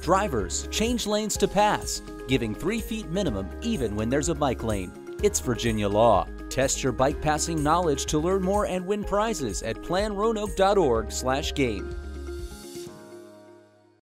Drivers, change lanes to pass, giving 3 feet minimum even when there's a bike lane. It's Virginia law. Test your bike passing knowledge to learn more and win prizes at planroanoke.org/game.